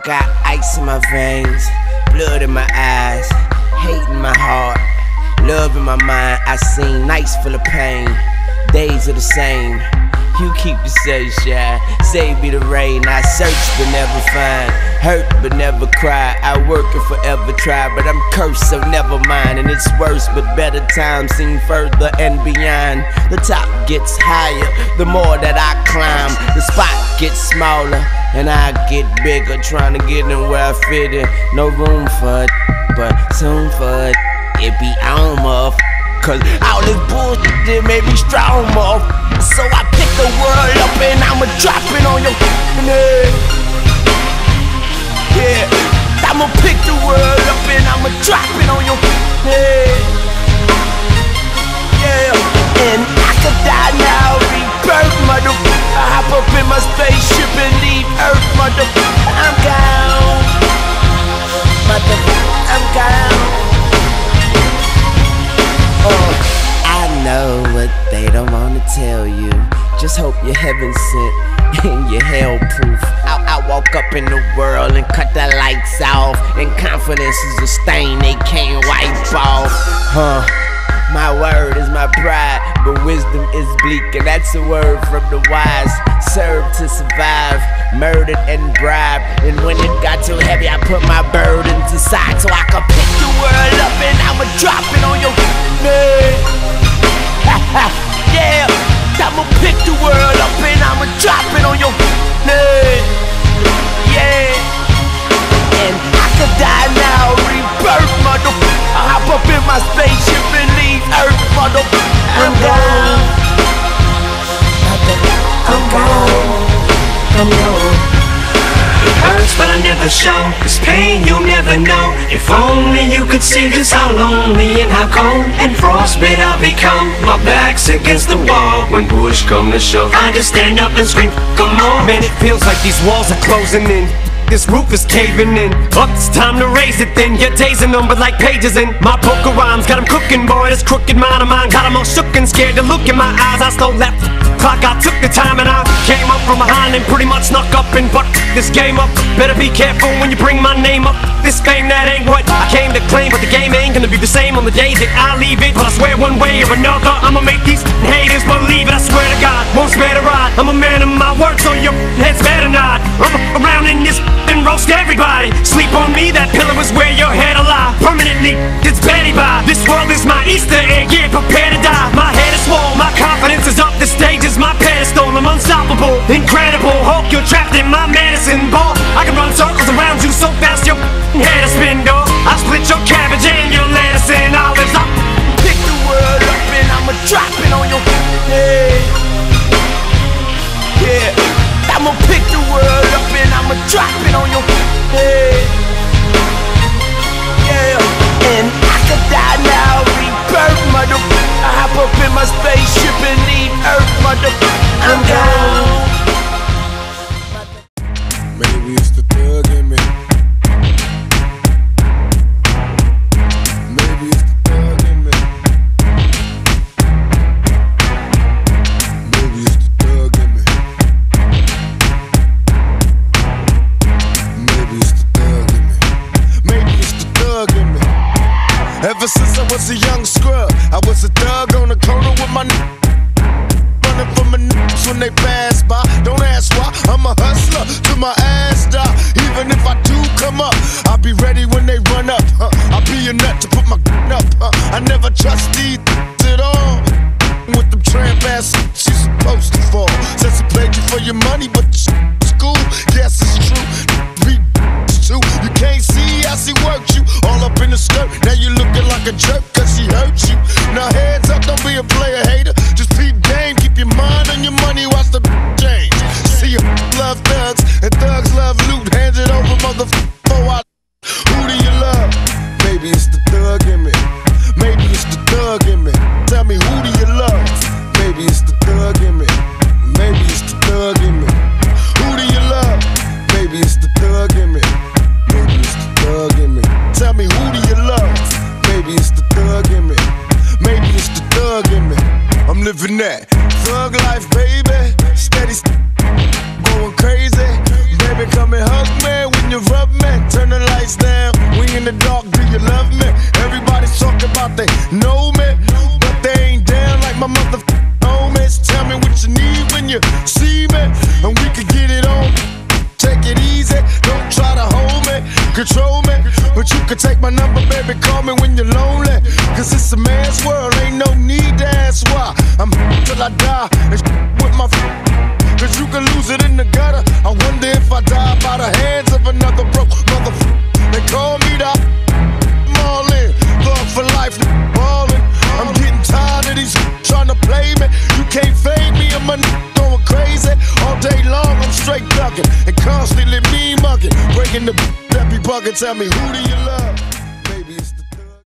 Got ice in my veins, blood in my eyes, hate in my heart, love in my mind. I seen nights full of pain, days are the same. You keep the sunshine, save me the rain. I search but never find, hurt but never cry. I work and forever try, but I'm cursed, so never mind. And it's worse, but better times seem further and beyond. The top gets higher, the more that I climb. The spot gets smaller, and I get bigger. Trying to get in where I fit in. No room for it, but soon for it, it be on, motherfucker. Cause all this bullshit made me strong, motherfucker. So I pick the world up and I'ma drop it on your head. Yeah, I'ma pick the world up and I'ma drop it on your head. Yeah, and I could die now, rebirth, motherfucker. I hop up in my spaceship and leave Earth, motherfucker. I'm gone, motherfucker, I'm gone. I know what they don't wanna tell you. Just hope you're heaven sent and you're hell proof. I walk up in the world and cut the lights off, and confidence is a stain they can't wipe off. My word is my pride, but wisdom is bleak, and that's a word from the wise. Serve to survive, murdered and bribed. And when it got too heavy, I put my burdens aside so I could pick the world up and I'ma drop it on your head. Yeah, I'ma pick the world up and I'ma drop it on your head. Yeah, and I could die now, rebirth, motherfucker. I hop up in my spaceship and leave Earth, motherfucker. I'm gone, I'm gone, I'm gone. It hurts but I never show, this pain you'll never know. If only you could see just how lonely and how cold and frostbit I've become. My back's against the wall when push come to shove. I just stand up and scream, come on. Man, it feels like these walls are closing in, this roof is caving in. Up, it's time to raise it then. Your days are numbered like pages in my book of rhymes. Got 'em cooking, boy, this crooked mind of mine. Got 'em all shook and scared to look in my eyes. I stole that clock, I took the time and I came up from behind and pretty much snuck up and bucked this game up. Better be careful when you bring my name up. This fame, that ain't what I came to claim, but the game ain't gonna be the same on the day that I leave it. But I swear one way or another, I'ma make these haters believe it. I swear to God, won't spare the ride. I'm a man of my word, so your head's better not. I'm around in this and roast everybody. Sleep on me, that pillow is where your head'll lie. Permanently, it's Betty by. This world is my Easter egg, yeah, prepare to die. My head is swole, my confidence is up, the stage is my pedestal. I'm unstoppable, incredible Hulk, you're trapped in my medicine ball. I can run circles around you so fast your head will spin, dog. I'll split your cabbage and your lettuce and olives. I'll pick the world up and I'ma drop it on your head. Yeah, I'ma pick the world up and I'ma drop it on your head. Yeah, and I could die now, rebirth, motherfucker. I hop up in my spaceship and leave Earth, motherfucker. I'm gone. Maybe it's the thug in me. Maybe it's the thug in me. Maybe it's the thug in me. Maybe it's the thug in me. Maybe it's the thug in me. Ever since I was a young scrub, I was a thug on the corner with my running from my niggas when they pass by. Don't ask why, I'm a hustler till my ass die. Even if I do come up, I'll be ready when they run up. I'll be a nut to put my up. I never trust these at all. With them tramp ass, she's supposed to fall. Says he played you for your money, but the school, yes it's true. Too. You can't see how she worked you all up in the skirt. Now you looking like a jerk cause she hurt you. Now heads up, don't be a player hater. Just peep game, keep your mind on your money, watch the change. See you love thugs and thugs love loot. Hands it over, motherfucker. Who do you love? Maybe it's the thug in me. Maybe it's the thug in me. Tell me who do you love? Maybe it's the thug in me. Maybe it's the thug in me. Who do you love? Maybe it's the thug in me. Maybe it's the thug in me. Tell me who do you love? Maybe it's the thug in the dark, do you love me? Everybody's talking about they know me, but they ain't down like my motherfucking homies. Tell me what you need when you see me, and we can get it on. Take it easy, don't try to hold me, control me. But you can take my number, baby, call me when you're lonely. Cause it's a man's world, ain't no need to ask why. I'm till I die, and with my cause you can lose it in the gutter. I wonder if I die by the hands of another broke motherfucker. They call me the Marlin, thug for life, ballin'. I'm getting tired of these trying to play me. You can't fade me, I'm going crazy. All day long I'm straight ducking and constantly mean mugging, breaking the that be bugging. Tell me, who do you love?